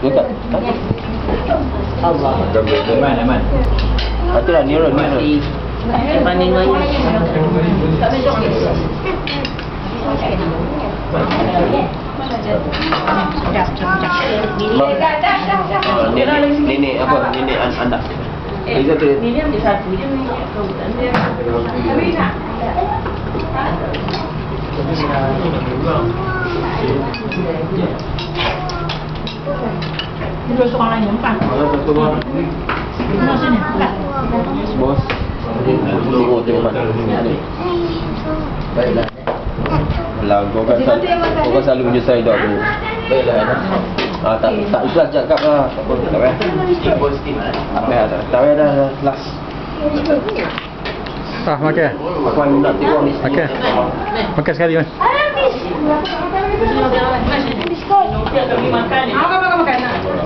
Dekat. Allah. Aman. Itulah nearer. Mana ni? Nenek apa? Nenek anda. Ini ambil satu je ni. Tapi nak. Dua seorang lain empat. Mana sini? Bos. Tengok mana. Baiklah. Lah kau kan selalu menyesal dah tu. Baiklah. Tak ikhlas cakap lah. Tak payah. Tak payah dah last. Makan. Aku nak tengok ni. Makan. Makan sekali mas. Biskut. Makan. Makan.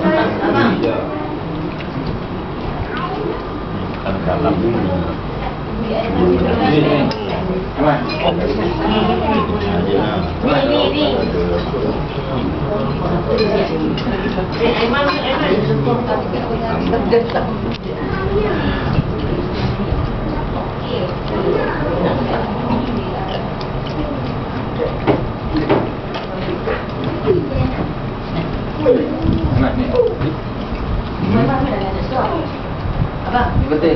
Abang, betul.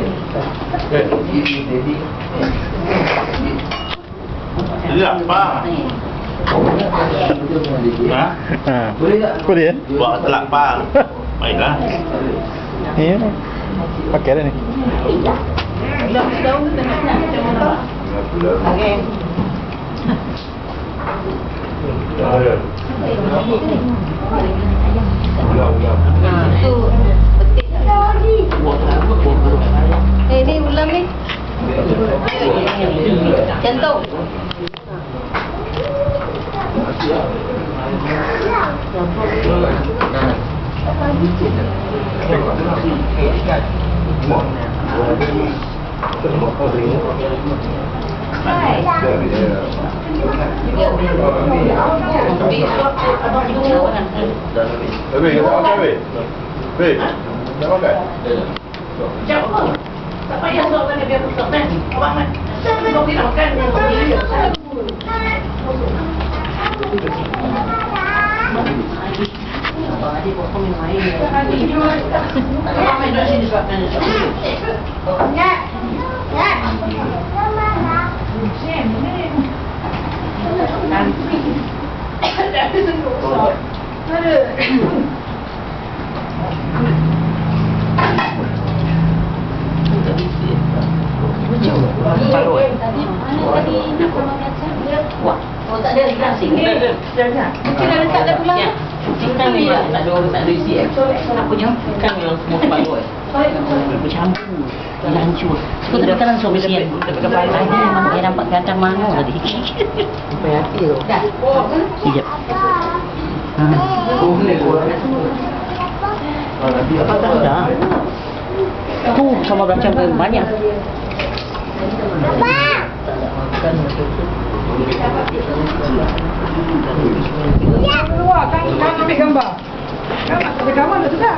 Lapar. Boleh tak? Boleh ya? Buat lapar. Baiklah. Iya. Pakai dah ni. Okey. Ni ulam ni. Jantung. Dah makan? Jap apa? Tak payah sok kan biar pusat kan. Abang kan. Kau tidak makan. Adik buat kau minum air. Abang main dah sini sebabkan. Nak. Wah, oh tak ada nasi. Dah. Mungkin ada letak dah pulang. Ikan ni tak ada isi. Apa je? Ikan yang semua kepala. Bercampur. Hancur. Kau tak makan langsung mesti. Ada memang dia nampak gantang mana tadi. Sampai hati tu. Dah. Sekejap. Apa tak ada? Tu sama bercampur banyak. Keluar kan ambil gambar. Ambil gambar dah sudah.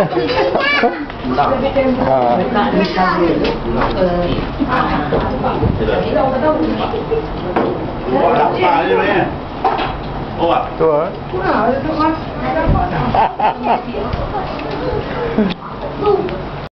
Lapar je banyak. Oh, Tu ah. Kurang ada tu mas.